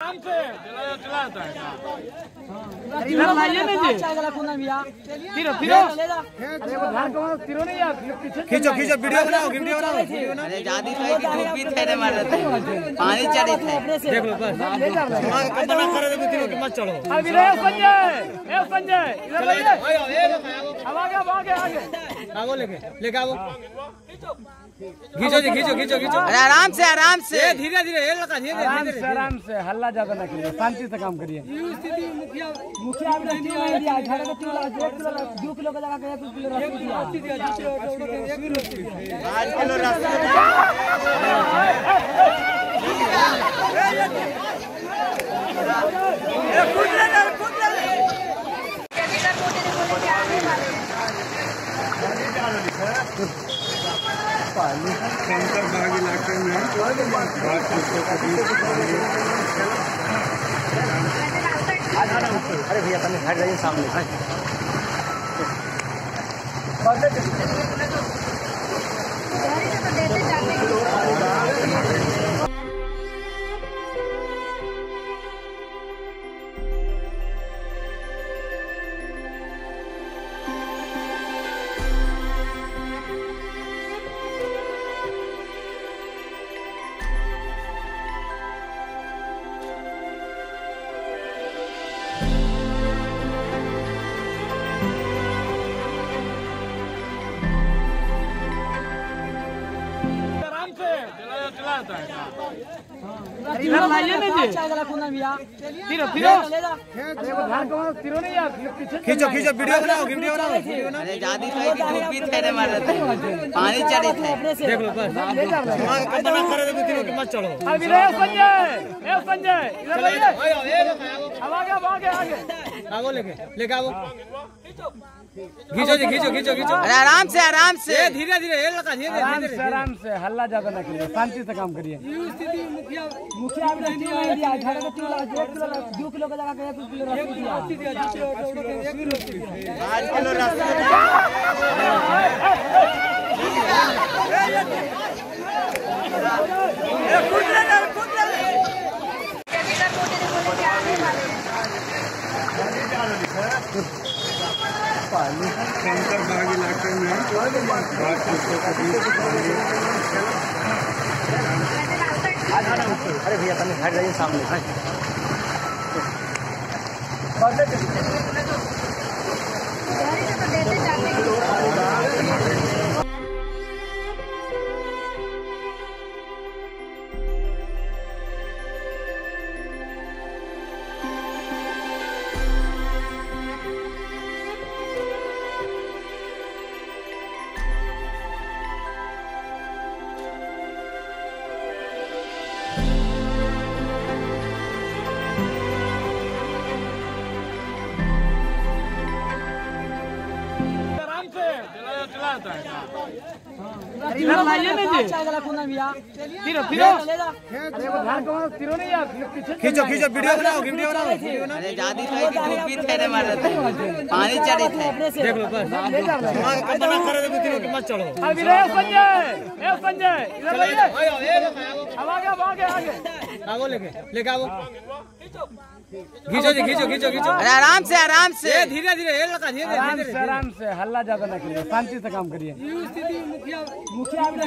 आराम से चलाता है। इधर लाइए ना जी। फिरो फिरो नहीं यार। खींचो वीडियो बनाओ अरे जादी तो एक धूप भी थे मारे थे पानी चढ़ी थे देख लो बस बना कर दे तीनों की मत चढ़ो। अभी रे संजय इधर लाइए। अब आगे आगो लेके आओ। खींचो अरे आराम से धीरे आराम से हल्ला ज्यादा ना करिए, शांति से काम करिए। मुखिया 2 किलो का जगह 1 किलो शंकर बाग इलाके में अरे भैया तने हट जाइए सामने इधर लाइए ना जी। फिरो नहीं यार। खींचो वीडियो बनाओ अरे जादी तो एक धूप भी थे मारे थे पानी चढ़ी थे देख लो बस बना कर दे तीनों की मत चढ़ो। अभी रे संजय इधर लाइए। अब आगे आगो लेके आओ। खींचो अरे आराम से धीरे आराम से हल्ला ज्यादा ना करिए, शांति से काम करिए। मुखिया 2 किलो का जगह 1 किलो शंकर बाग इलाके में अरे भैया तने हट जाइए सामने इधर लाइए ना जी। फिरो नहीं यार। खींचो वीडियो बनाओ अरे जादी तो एक धूप भी थे मारे थे पानी चढ़ी थे देख लो बस बना कर दे तीनों की मत चढ़ो। अभी रे संजय इधर लाइए। अब आगे लेके आओ। खींचो अरे आराम से धीरे आराम से हल्ला ज्यादा ना करिए, शांति से काम करिए। मुखिया 2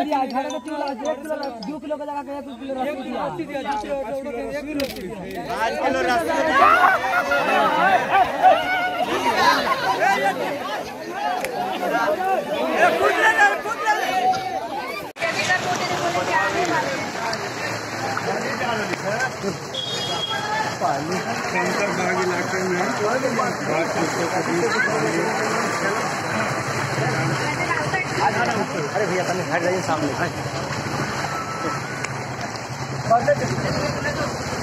किलो का जगह 1 किलो शंकर बाग इलाके में अरे भैया तने हट जाइए सामने